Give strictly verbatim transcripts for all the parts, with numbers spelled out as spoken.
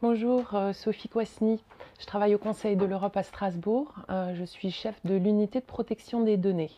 Bonjour, euh, Sophie Kwasny. Je travaille au Conseil de l'Europe à Strasbourg. Euh, je suis chef de l'unité de protection des données.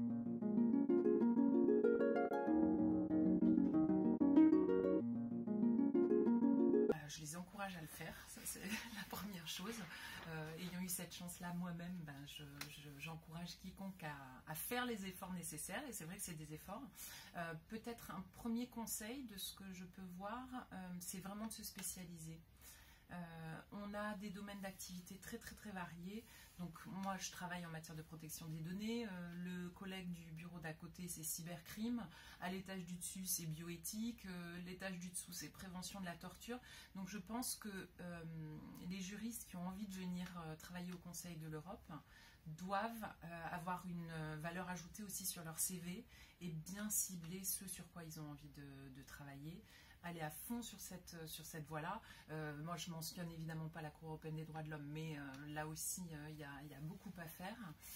Je les encourage à le faire, ça c'est la première chose. Euh, ayant eu cette chance-là moi-même, ben, j'encourage je, je, quiconque à, à faire les efforts nécessaires, et c'est vrai que c'est des efforts. Euh, Peut-être un premier conseil de ce que je peux voir, euh, c'est vraiment de se spécialiser. Euh, on a des domaines d'activité très très très variés. Donc moi je travaille en matière de protection des données, euh, le collègue du bureau d'à côté c'est cybercrime, à l'étage du dessus c'est bioéthique, euh, l'étage du dessous c'est prévention de la torture. Donc je pense que euh, les juristes qui ont envie de venir euh, travailler au Conseil de l'Europe doivent euh, avoir une valeur ajoutée aussi sur leur C V et bien cibler ce sur quoi ils ont envie de, de travailler. Aller à fond sur cette, sur cette voie-là. Euh, moi, je mentionne évidemment pas la Cour européenne des droits de l'homme, mais euh, là aussi, il euh, y, y a beaucoup à faire.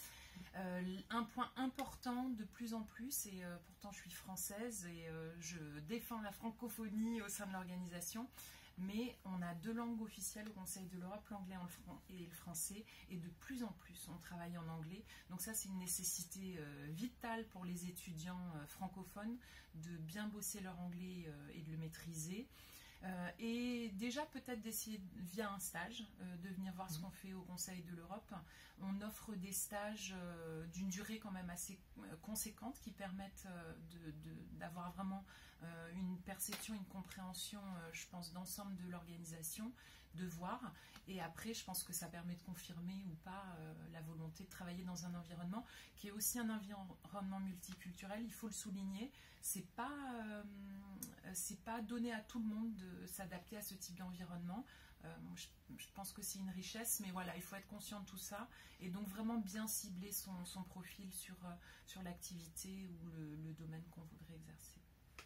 Euh, un point important de plus en plus, et euh, pourtant je suis française et euh, je défends la francophonie au sein de l'organisation, mais on a deux langues officielles au Conseil de l'Europe, l'anglais et le français, et de plus en plus on travaille en anglais. Donc ça c'est une nécessité euh, vitale pour les étudiants euh, francophones de bien bosser leur anglais euh, et de le maîtriser. Euh, et déjà peut-être d'essayer via un stage euh, de venir voir ce qu'on fait au Conseil de l'Europe. On offre des stages euh, d'une durée quand même assez euh, conséquente qui permettent euh, d'avoir vraiment euh, une perception, une compréhension, euh, je pense, d'ensemble de l'organisation, de voir. Et après, je pense que ça permet de confirmer ou pas euh, la volonté de travailler dans un environnement qui est aussi un environnement multiculturel. Il faut le souligner. C'est pas, euh, c'est pas donné à tout le monde de s'adapter à ce type d'environnement. Euh, je, je pense que c'est une richesse, mais voilà, il faut être conscient de tout ça et donc vraiment bien cibler son, son profil sur, euh, sur l'activité ou le, le domaine qu'on voudrait exercer.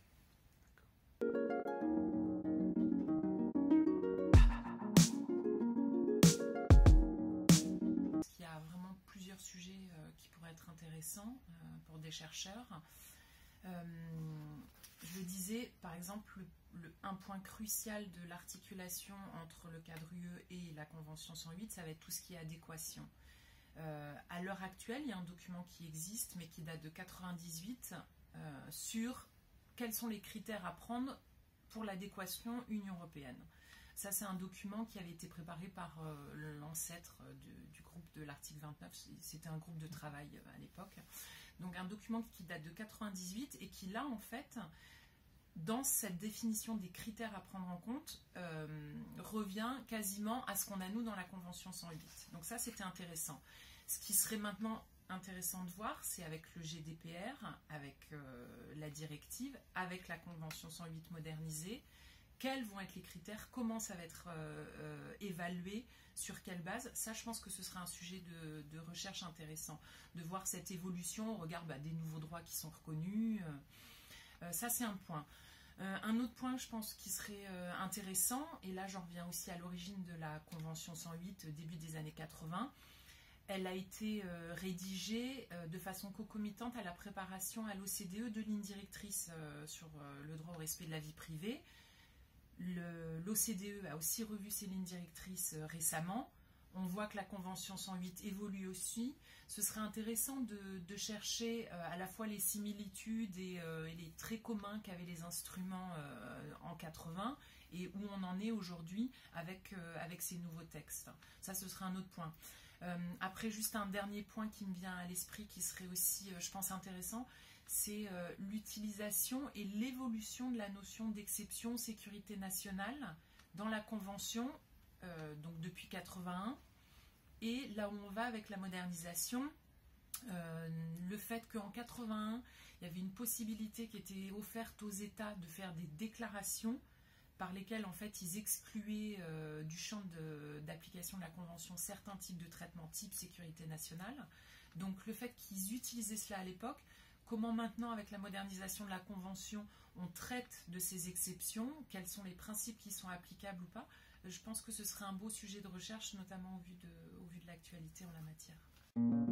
Il y a vraiment plusieurs sujets euh, qui pourraient être intéressants euh, pour des chercheurs. Euh, je le disais, par exemple, le, le, un point crucial de l'articulation entre le cadre U E et la Convention cent huit, ça va être tout ce qui est adéquation. Euh, à l'heure actuelle, il y a un document qui existe, mais qui date de quatre-vingt-dix-huit, euh, sur quels sont les critères à prendre pour l'adéquation Union européenne. Ça, c'est un document qui avait été préparé par euh, l'ancêtre du, du groupe de l'article vingt-neuf. C'était un groupe de travail à l'époque. Donc, un document qui date de quatre-vingt-dix-huit et qui, là, en fait, dans cette définition des critères à prendre en compte, euh, revient quasiment à ce qu'on a, nous, dans la Convention cent huit. Donc, ça, c'était intéressant. Ce qui serait maintenant intéressant de voir, c'est avec le G D P R, avec euh, la directive, avec la Convention cent huit modernisée, quels vont être les critères, comment ça va être euh, euh, évalué, sur quelle base. Ça, je pense que ce sera un sujet de, de recherche intéressant, de voir cette évolution au regard bah, des nouveaux droits qui sont reconnus. Euh, ça, c'est un point. Euh, un autre point, je pense, qui serait euh, intéressant, et là, j'en reviens aussi à l'origine de la Convention cent huit, début des années quatre-vingts. Elle a été euh, rédigée euh, de façon concomitante à la préparation à l'O C D E de lignes directrices euh, sur euh, le droit au respect de la vie privée. L'O C D E a aussi revu ses lignes directrices euh, récemment. On voit que la Convention cent huit évolue aussi. Ce serait intéressant de, de chercher euh, à la fois les similitudes et, euh, et les traits communs qu'avaient les instruments euh, en quatre-vingts et où on en est aujourd'hui avec, euh, avec ces nouveaux textes. Ça, ce serait un autre point. Euh, après, juste un dernier point qui me vient à l'esprit qui serait aussi, euh, je pense, intéressant, c'est euh, l'utilisation et l'évolution de la notion d'exception sécurité nationale dans la Convention, euh, donc depuis quatre-vingt-un, et là où on va avec la modernisation, euh, le fait qu'en quatre-vingt-un, il y avait une possibilité qui était offerte aux États de faire des déclarations par lesquels en fait ils excluaient euh, du champ d'application de, de la Convention certains types de traitements type sécurité nationale. Donc le fait qu'ils utilisaient cela à l'époque, comment maintenant avec la modernisation de la Convention on traite de ces exceptions, quels sont les principes qui sont applicables ou pas, je pense que ce serait un beau sujet de recherche, notamment au vu de, au vu de l'actualité en la matière.